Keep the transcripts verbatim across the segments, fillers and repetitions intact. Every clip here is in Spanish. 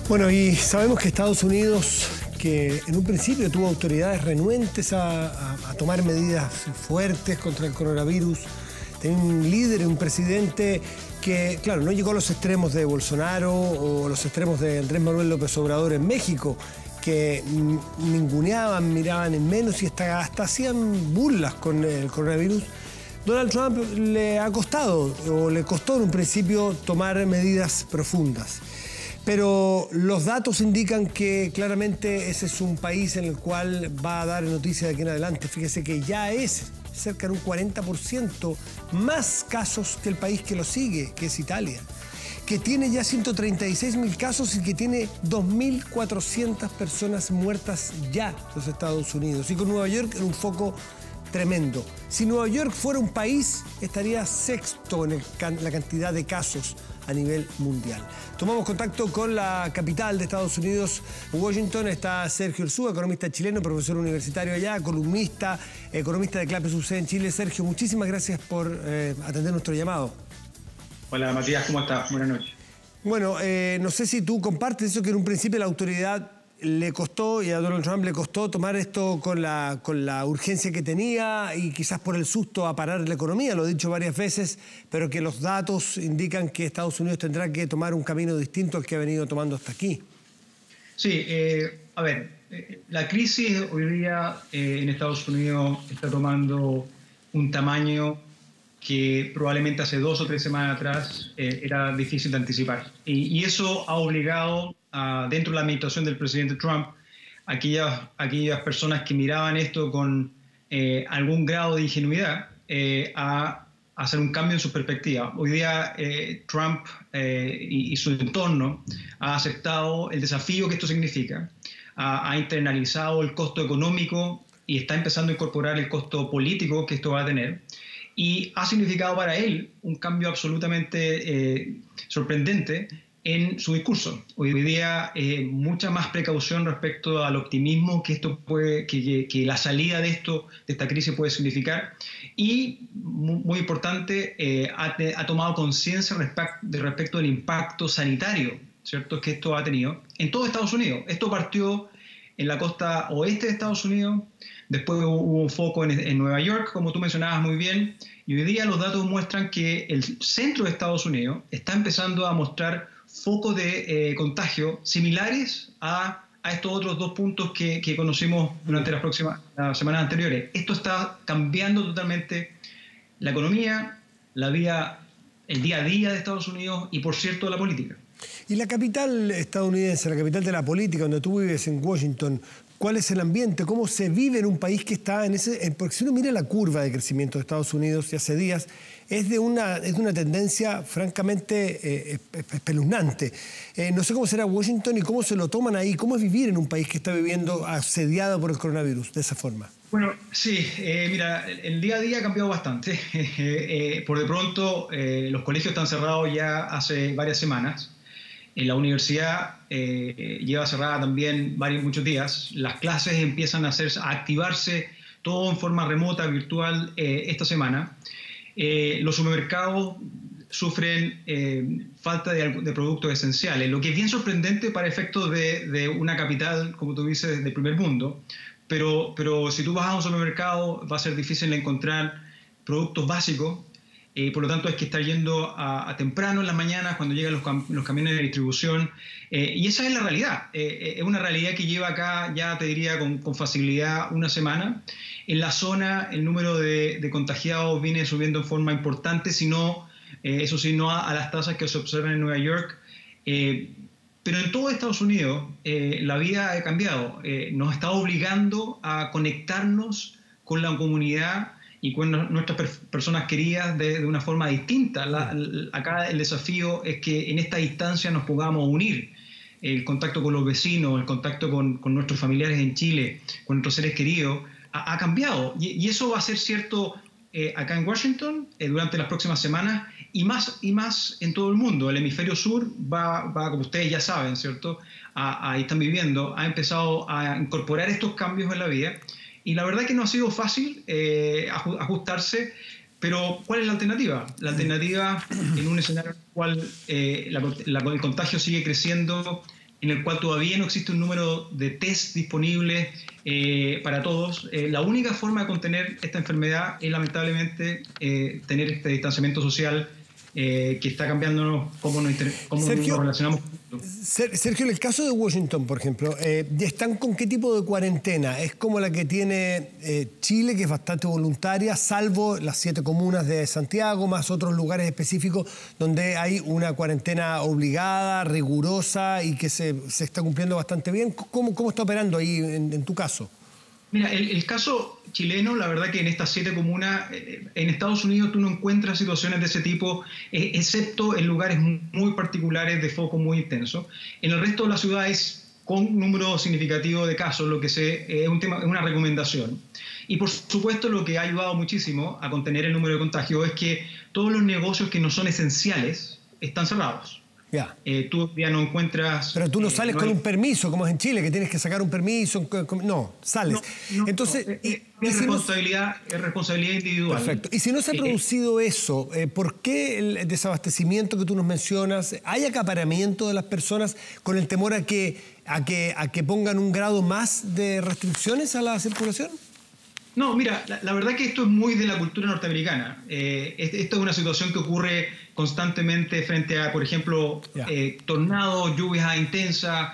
Bueno, y sabemos que Estados Unidos, que en un principio tuvo autoridades renuentes a, a, a tomar medidas fuertes contra el coronavirus, tenía un líder, un presidente que, claro, no llegó a los extremos de Bolsonaro o los extremos de Andrés Manuel López Obrador en México, que ninguneaban, miraban en menos y hasta, hasta hacían burlas con el coronavirus. Donald Trump le ha costado, o le costó en un principio, tomar medidas profundas. Pero los datos indican que claramente ese es un país en el cual va a dar noticias de aquí en adelante. Fíjese que ya es cerca de un cuarenta por ciento más casos que el país que lo sigue, que es Italia, que tiene ya ciento treinta y seis mil casos y que tiene dos mil cuatrocientas personas muertas ya los Estados Unidos. Y con Nueva York en un foco tremendo. Si Nueva York fuera un país, estaría sexto en el, la cantidad de casos a nivel mundial. Tomamos contacto con la capital de Estados Unidos, Washington. Está Sergio Ursúa, economista chileno, profesor universitario allá, columnista, economista de Clape S U C en Chile. Sergio, muchísimas gracias por eh, atender nuestro llamado. Hola Matías, ¿cómo estás? Buenas noches. Bueno, eh, no sé si tú compartes eso, que en un principio la autoridad le costó, y a Donald Trump le costó tomar esto con la, con la urgencia que tenía y quizás por el susto a parar la economía, lo he dicho varias veces, pero que los datos indican que Estados Unidos tendrá que tomar un camino distinto al que ha venido tomando hasta aquí. Sí, eh, a ver, eh, la crisis hoy día eh, en Estados Unidos está tomando un tamaño que probablemente hace dos o tres semanas atrás eh, era difícil de anticipar. Y, y eso ha obligado a, dentro de la administración del presidente Trump, aquellas, aquellas personas que miraban esto con eh, algún grado de ingenuidad, eh, a, a hacer un cambio en su perspectiva. Hoy día eh, Trump eh, y, y su entorno ha aceptado el desafío que esto significa, ha, ha internalizado el costo económico y está empezando a incorporar el costo político que esto va a tener. Y ha significado para él un cambio absolutamente eh, sorprendente en su discurso. Hoy día eh, mucha más precaución respecto al optimismo que esto puede, que, que, que la salida de esto, de esta crisis puede significar. Y muy, muy importante, eh, ha, ha tomado conciencia respect, de respecto al impacto sanitario, ¿cierto?, que esto ha tenido en todo Estados Unidos. Esto partió en la costa oeste de Estados Unidos. Después hubo un foco en, en Nueva York, como tú mencionabas muy bien, y hoy día los datos muestran que el centro de Estados Unidos está empezando a mostrar focos de eh, contagio similares a, a estos otros dos puntos que, que conocimos durante las próximas las semanas anteriores. Esto está cambiando totalmente la economía, la vida, el día a día de Estados Unidos y, por cierto, la política. Y la capital estadounidense, la capital de la política, donde tú vives en Washington, ¿cuál es el ambiente? ¿Cómo se vive en un país que está en ese...? Porque si uno mira la curva de crecimiento de Estados Unidos y hace días, es de una, es de una tendencia francamente eh, espeluznante. Eh, no sé cómo será Washington y cómo se lo toman ahí. ¿Cómo es vivir en un país que está viviendo asediado por el coronavirus de esa forma? Bueno, sí, eh, mira, el día a día ha cambiado bastante. eh, eh, por de pronto, eh, los colegios están cerrados ya hace varias semanas. En la universidad eh, lleva cerrada también varios, muchos días. Las clases empiezan a, hacerse, a activarse todo en forma remota, virtual, eh, esta semana. Eh, los supermercados sufren eh, falta de, de productos esenciales, lo que es bien sorprendente para efectos de, de una capital, como tú dices, del primer mundo. Pero, pero si tú vas a un supermercado va a ser difícil encontrar productos básicos. Eh, por lo tanto, hay que estar yendo a, a temprano en las mañanas cuando llegan los, cam los camiones de distribución. Eh, y esa es la realidad. Eh, es una realidad que lleva acá, ya te diría, con, con facilidad una semana. En la zona, el número de, de contagiados viene subiendo en forma importante, sino, eh, eso sí, no a, a las tasas que se observan en Nueva York. Eh, pero en todo Estados Unidos, eh, la vida ha cambiado. Eh, nos está obligando a conectarnos con la comunidad y con nuestras per personas queridas de, de una forma distinta. La, la, acá el desafío es que en esta distancia nos podamos unir. El contacto con los vecinos, el contacto con, con nuestros familiares en Chile, con nuestros seres queridos, ha, ha cambiado. Y, y eso va a ser cierto eh, acá en Washington eh, durante las próximas semanas y más, y más en todo el mundo. El hemisferio sur va, va como ustedes ya saben, ¿cierto? A, ahí están viviendo, ha empezado a incorporar estos cambios en la vida. Y la verdad que no ha sido fácil eh, ajustarse, pero ¿cuál es la alternativa? La alternativa en un escenario en el cual eh, la, la, el contagio sigue creciendo en el cual todavía no existe un número de test disponibles eh, para todos. Eh, la única forma de contener esta enfermedad es lamentablemente eh, tener este distanciamiento social eh, que está cambiando cómo nos, cómo Sergio, nos relacionamos. Sergio, en el caso de Washington, por ejemplo, eh, ¿están con qué tipo de cuarentena? ¿Es como la que tiene eh, Chile, que es bastante voluntaria, salvo las siete comunas de Santiago, más otros lugares específicos donde hay una cuarentena obligada, rigurosa y que se, se está cumpliendo bastante bien? ¿Cómo, cómo está operando ahí en, en tu caso? Mira, el, el caso chileno, la verdad que en estas siete comunas, eh, en Estados Unidos tú no encuentras situaciones de ese tipo, eh, excepto en lugares muy particulares de foco muy intenso. En el resto de las ciudades, con un número significativo de casos, lo que se, eh, es un tema, es una recomendación. Y por supuesto lo que ha ayudado muchísimo a contener el número de contagios es que todos los negocios que no son esenciales están cerrados. Ya. Eh, tú ya no encuentras... Pero tú no sales eh, no con hay... un permiso, como es en Chile, que tienes que sacar un permiso. No, sales. No, no, Entonces, no, y, es, y si responsabilidad, no... es responsabilidad individual. Perfecto. Y si no se ha producido eh, eso, eh, ¿por qué el desabastecimiento que tú nos mencionas? ¿Hay acaparamiento de las personas con el temor a que, a que, a que pongan un grado más de restricciones a la circulación? No, mira, la, la verdad que esto es muy de la cultura norteamericana. Eh, esto es una situación que ocurre constantemente frente a, por ejemplo, yeah. eh, tornados, lluvias intensas,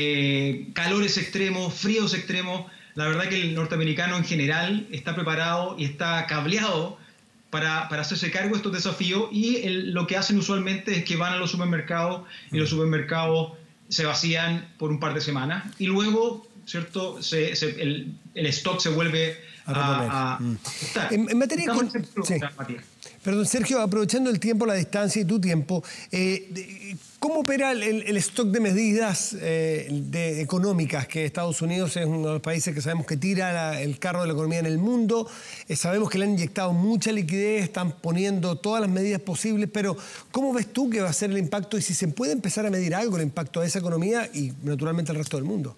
eh, calores extremos, fríos extremos. La verdad que el norteamericano en general está preparado y está cableado para, para hacerse cargo de estos desafíos, y el, lo que hacen usualmente es que van a los supermercados y los supermercados se vacían por un par de semanas y luego, ¿cierto?, se, se, el, el stock se vuelve a, a, mm. a en, en materia con... sí. Perdón, Sergio, aprovechando el tiempo, la distancia y tu tiempo, eh, ¿cómo opera el, el, el stock de medidas eh, de, económicas? Que Estados Unidos es uno de los países que sabemos que tira la, el carro de la economía en el mundo, eh, sabemos que le han inyectado mucha liquidez, están poniendo todas las medidas posibles, pero ¿cómo ves tú que va a ser el impacto y si se puede empezar a medir algo el impacto de esa economía y naturalmente el resto del mundo?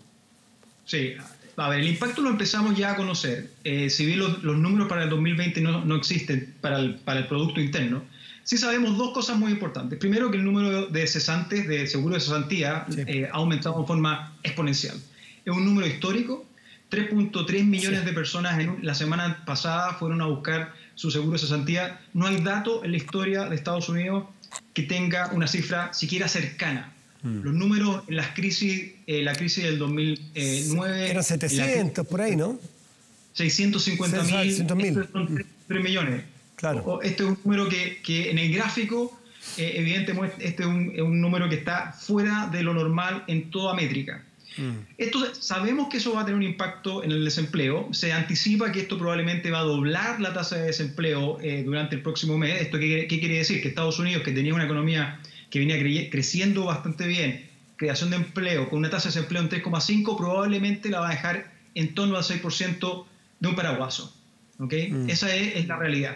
Sí. A ver, el impacto lo empezamos ya a conocer. Eh, si bien los, los números para el dos mil veinte no, no existen para el, para el Producto Interno, sí sabemos dos cosas muy importantes. Primero, que el número de cesantes, de seguro de cesantía, sí. eh, ha aumentado de forma exponencial. Es un número histórico. tres punto tres millones sí. de personas en la semana pasada fueron a buscar su seguro de cesantía. No hay dato en la historia de Estados Unidos que tenga una cifra siquiera cercana. Hmm. Los números en las crisis, eh, la crisis del dos mil nueve... Eran setecientos, por ahí, ¿no? seiscientos cincuenta mil, son tres millones. Claro. O, este es un número que, que en el gráfico, eh, evidentemente, este es un, es un número que está fuera de lo normal en toda métrica. Hmm. Esto, sabemos que eso va a tener un impacto en el desempleo. Se anticipa que esto probablemente va a doblar la tasa de desempleo eh, durante el próximo mes. ¿Esto qué, qué quiere decir? Que Estados Unidos, que tenía una economía que venía creciendo bastante bien, creación de empleo, con una tasa de desempleo en tres coma cinco, probablemente la va a dejar en torno al seis por ciento de un paraguaso. ¿Okay? Mm. Esa es, es la realidad.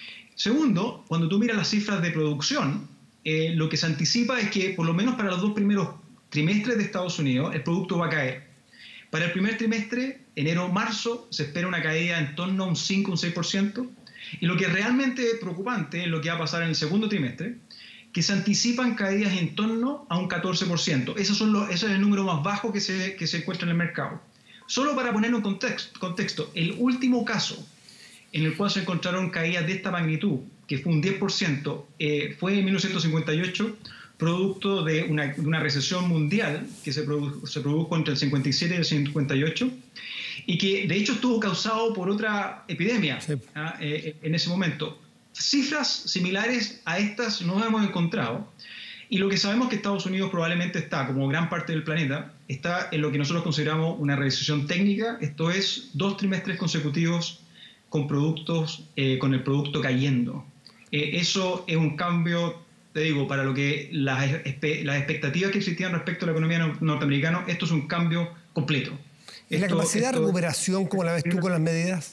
Segundo, cuando tú miras las cifras de producción, eh, lo que se anticipa es que por lo menos para los dos primeros trimestres de Estados Unidos el producto va a caer. Para el primer trimestre, enero-marzo, se espera una caída en torno a un cinco, un seis por ciento. Y lo que es realmente preocupante es lo que va a pasar en el segundo trimestre, que se anticipan caídas en torno a un catorce por ciento. Esos son los, ese es el número más bajo que se, que se encuentra en el mercado. Solo para ponerlo en contexto, contexto, el último caso en el cual se encontraron caídas de esta magnitud, que fue un diez por ciento, eh, fue en mil novecientos cincuenta y ocho, producto de una, de una recesión mundial que se produjo, se produjo entre el cincuenta y siete y el cincuenta y ocho, y que de hecho estuvo causado por otra epidemia sí. ¿ah? eh, en ese momento. Cifras similares a estas no hemos encontrado, y lo que sabemos es que Estados Unidos probablemente está, como gran parte del planeta, está en lo que nosotros consideramos una recesión técnica, esto es dos trimestres consecutivos con productos, eh, con el producto cayendo. Eh, eso es un cambio, te digo, para lo que las, las expectativas que existían respecto a la economía norteamericana, esto es un cambio completo. ¿Y la capacidad esto, de recuperación, cómo la ves tú con las medidas?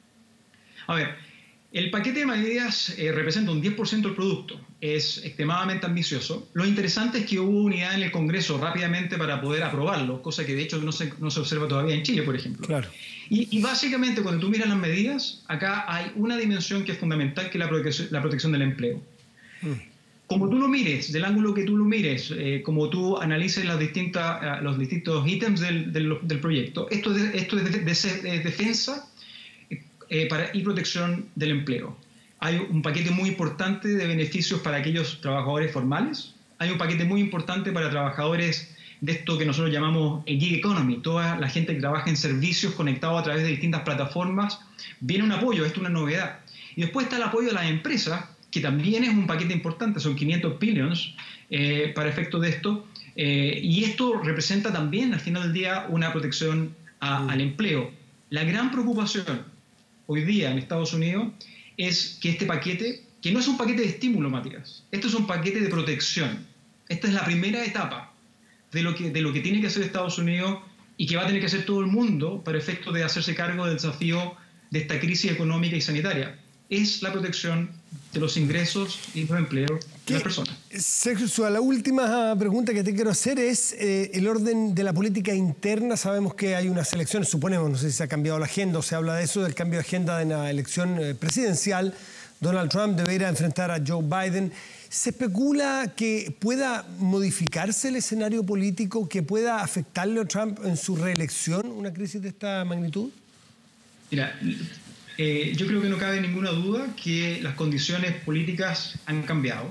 A ver, el paquete de medidas eh, representa un diez por ciento del producto, es extremadamente ambicioso. Lo interesante es que hubo unidad en el Congreso rápidamente para poder aprobarlo, cosa que de hecho no se, no se observa todavía en Chile, por ejemplo. Claro. Y, y básicamente cuando tú miras las medidas, acá hay una dimensión que es fundamental, que es la protección, la protección del empleo. Mm. como tú lo mires, del ángulo que tú lo mires, eh, como tú analices las distintas, uh, los distintos ítems del, del, del proyecto, esto es, de, esto es de, de, de defensa eh, para, y protección del empleo. Hay un paquete muy importante de beneficios para aquellos trabajadores formales, hay un paquete muy importante para trabajadores de esto que nosotros llamamos el gig economy, toda la gente que trabaja en servicios conectados a través de distintas plataformas, viene un apoyo, esto es una novedad. Y después está el apoyo a las empresas, que también es un paquete importante, son quinientos billones eh, para efectos de esto, eh, y esto representa también al final del día una protección a, mm. al empleo. La gran preocupación hoy día en Estados Unidos es que este paquete, que no es un paquete de estímulo, Matías, esto es un paquete de protección. Esta es la primera etapa de lo que, de lo que tiene que hacer Estados Unidos y que va a tener que hacer todo el mundo para efectos de hacerse cargo del desafío de esta crisis económica y sanitaria. Es la protección de los ingresos y los empleos de las personas. Sergio Ursúa, la última pregunta que te quiero hacer es eh, el orden de la política interna. Sabemos que hay unas elecciones, suponemos, no sé si se ha cambiado la agenda o se habla de eso, del cambio de agenda en la elección eh, presidencial. Donald Trump debe ir a enfrentar a Joe Biden. ¿Se especula que pueda modificarse el escenario político, que pueda afectarle a Trump en su reelección una crisis de esta magnitud? Mira, eh, yo creo que no cabe ninguna duda que las condiciones políticas han cambiado.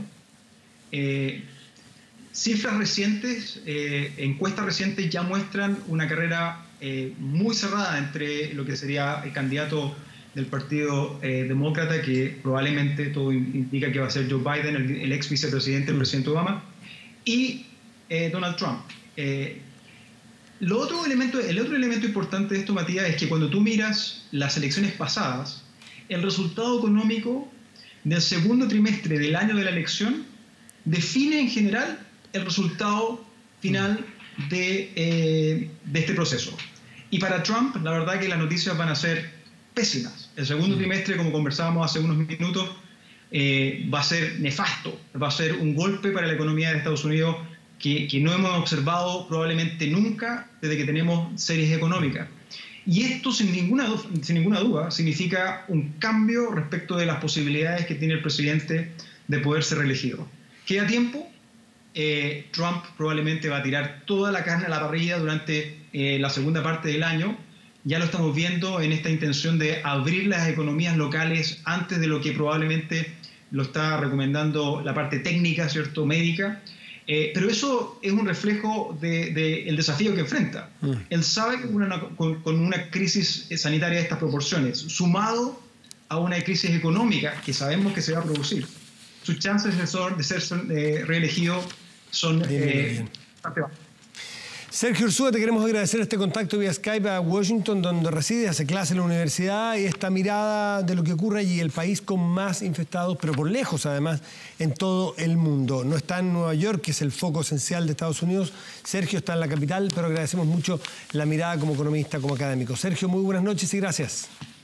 Eh, cifras recientes, eh, encuestas recientes ya muestran una carrera eh, muy cerrada entre lo que sería el candidato del Partido eh, Demócrata, que probablemente todo indica que va a ser Joe Biden, el, el ex vicepresidente, el presidente Obama, y eh, Donald Trump. Eh, lo otro elemento, el otro elemento importante de esto, Matías, es que cuando tú miras las elecciones pasadas, el resultado económico del segundo trimestre del año de la elección define en general el resultado final de, eh, de este proceso. Y para Trump, la verdad que las noticias van a ser pésimas. El segundo trimestre, como conversábamos hace unos minutos, eh, va a ser nefasto, va a ser un golpe para la economía de Estados Unidos que, que no hemos observado probablemente nunca desde que tenemos series económicas. Y esto, sin ninguna, sin ninguna duda, significa un cambio respecto de las posibilidades que tiene el presidente de poder ser reelegido. ¿Queda tiempo? Eh, Trump probablemente va a tirar toda la carne a la parrilla durante eh, la segunda parte del año. Ya lo estamos viendo en esta intención de abrir las economías locales antes de lo que probablemente lo está recomendando la parte técnica, ¿cierto?, médica. Eh, pero eso es un reflejo del de, de desafío que enfrenta. Mm. Él sabe que una, con, con una crisis sanitaria de estas proporciones, sumado a una crisis económica que sabemos que se va a producir, sus chances de ser, de ser eh, reelegido son eh, bastante bajas. Sergio Ursúa, te queremos agradecer este contacto vía Skype a Washington, donde reside, hace clase en la universidad, y esta mirada de lo que ocurre allí, el país con más infectados, pero por lejos además, en todo el mundo. No está en Nueva York, que es el foco esencial de Estados Unidos. Sergio está en la capital, pero agradecemos mucho la mirada como economista, como académico. Sergio, muy buenas noches y gracias.